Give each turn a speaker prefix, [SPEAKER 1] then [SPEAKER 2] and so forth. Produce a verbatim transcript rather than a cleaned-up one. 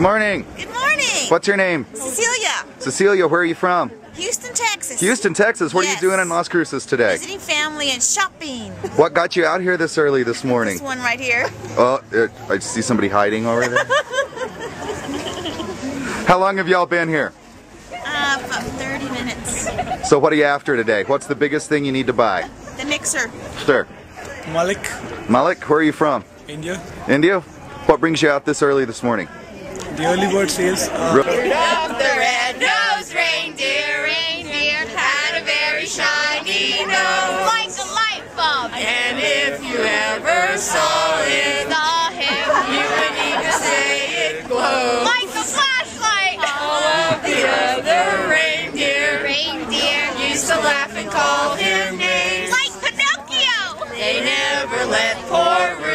[SPEAKER 1] morning.
[SPEAKER 2] Good morning.
[SPEAKER 1] What's your name?
[SPEAKER 2] Cecilia.
[SPEAKER 1] Cecilia, where are you from?
[SPEAKER 2] Houston, Texas.
[SPEAKER 1] Houston, Texas. What
[SPEAKER 2] Yes.
[SPEAKER 1] are you doing in Las Cruces today?
[SPEAKER 2] Visiting family and shopping.
[SPEAKER 1] What got you out here this early this morning?
[SPEAKER 2] This one right here.
[SPEAKER 1] Oh, uh, I see somebody hiding over there. How long have y'all been here?
[SPEAKER 2] Uh, about thirty minutes.
[SPEAKER 1] So what are you after today? What's the biggest thing you need to buy?
[SPEAKER 2] The mixer.
[SPEAKER 1] Sure.
[SPEAKER 3] Malik,
[SPEAKER 1] Malik, where are you from?
[SPEAKER 3] India.
[SPEAKER 1] India? What brings you out this early this morning?
[SPEAKER 3] The early bird sales. Uh,
[SPEAKER 4] Rudolph the red-nosed reindeer, reindeer had a very shiny nose, like a light bulb. And if you ever saw it, saw him, you would even say it glowed, like a flashlight. All of the other reindeer, reindeer used to laugh and call him names, like Pinocchio. They never let poor